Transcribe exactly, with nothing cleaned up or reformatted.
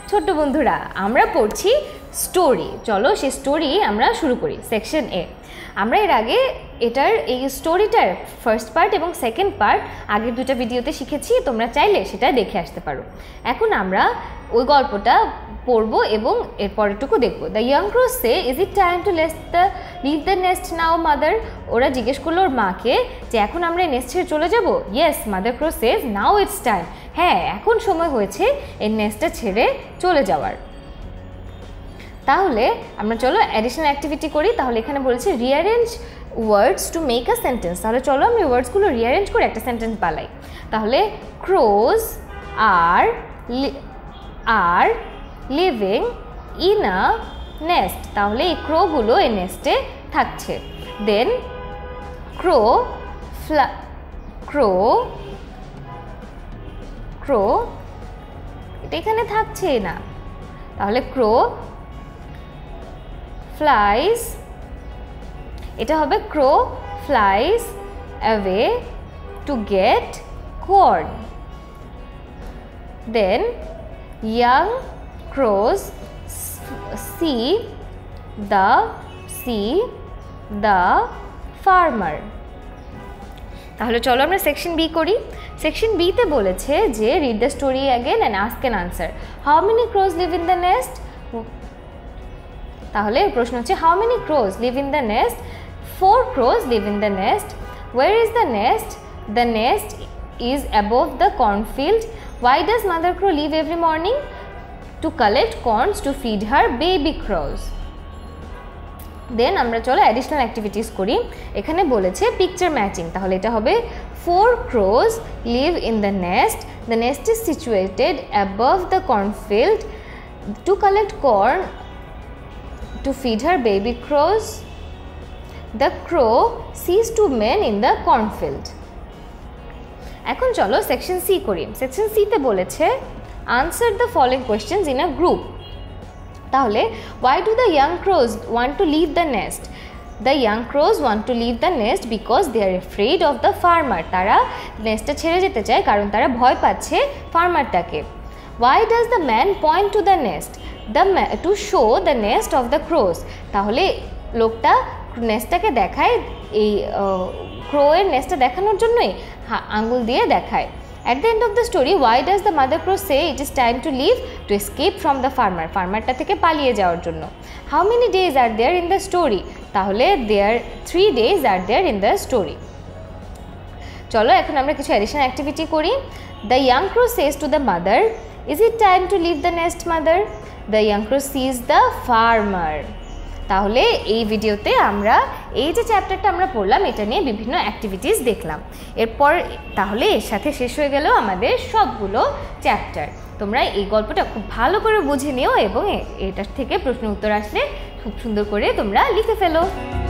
ছোট্ট বন্ধুরা আমরা পড়ছি স্টোরি। চলো সেই স্টোরি আমরা শুরু করি। সেকশন এ আমরা এর আগে এটার এই স্টোরিটার ফার্স্ট পার্ট এবং সেকেন্ড পার্ট আগের দুটো ভিডিওতে শিখেছি, তোমরা চাইলে সেটা দেখে আসতে পারো। এখন আমরা ওই গল্পটা পড়বো এবং এর পরেরটুকু দেখবো। The young crow say, is it time to less the live the nest now mother? ওরা জিজ্ঞেস করলো ওর মাকে যে এখন আমরা এই নেস্ট ছেড়ে চলে যাবো। Yes mother crow says, now it's time. হ্যাঁ, এখন সময় হয়েছে এই নেস্টটা ছেড়ে চলে যাওয়ার। তাহলে আমরা চলো অ্যাডিশনাল অ্যাক্টিভিটি করি। তাহলে এখানে বলেছে rearrange words to make a sentence. তাহলে চলো আমি ওয়ার্ডসগুলো রিঅ্যারেঞ্জ করে একটা সেন্টেন্স বানাই। তাহলে crows are are living in a nest. তাহলে এই ক্রোগুলো এই নেস্টে থাকছে। দেন ক্রো ফ্লা ক্রো ক্রো এটা এখানে থাকছে না, তাহলে ক্রো ফ্লাইজ, এটা হবে crow flies away to get corn. Then young crows see the see the farmer। তাহলে চলো আমরা সেকশন বি করি। সেকশন বিতে বলেছে যে read the story again and ask an answer. How many crows live in the nest? তাহলে প্রশ্ন হচ্ছে how many crows live in the nest? Four crows live in the nest. Where is the nest? The nest is above the cornfield. Why does mother crow leave every morning? To collect corns to feed her baby crows. Then আমরা চলো additional activities করি। এখানে বলেছে picture matching. তাহলে এটা হবে four crows live in the nest. The nest is situated above the cornfield. To collect corn to feed her baby crows, the crow sees two men in the cornfield. এখন চলো section C করি। Section সিতে বলেছে answer the following questions in a group. তাহলে why do the young crows want to leave the nest? The young crows want to leave the nest because they are afraid of the farmer. তারা নেস্টটা ছেড়ে যেতে চায় কারণ তারা ভয় পাচ্ছে ফার্মারটাকে। Why does the man point to the nest? The to show the nest of the crows. তাহলে লোকটা নেস্টটাকে দেখায়, এই ক্রোয়ের নেস্টটা দেখানোর জন্যই আঙ্গুল দিয়ে দেখায়। At the end of the story why does the mother crow say it is time to leave? To escape from the farmer. ফার্মারটা থেকে পালিয়ে যাওয়ার জন্য। How many days are there in the story? তাহলে there three days are there in the story. চলো এখন আমরা কিছু অ্যাডিশনাল অ্যাক্টিভিটি করি। The young crow says to the mother, is it time to leave the nest mother? The young crow sees the farmer. তাহলে এই ভিডিওতে আমরা এই যে চ্যাপ্টারটা আমরা পড়লাম এটা নিয়ে বিভিন্ন অ্যাক্টিভিটিস দেখলাম। এরপর তাহলে এর সাথে শেষ হয়ে গেল আমাদের সবগুলো চ্যাপ্টার। তোমরা এই গল্পটা খুব ভালো করে বুঝে নিও এবং এটার থেকে প্রশ্ন উত্তর আসলে খুব সুন্দর করে তোমরা লিখে ফেলো।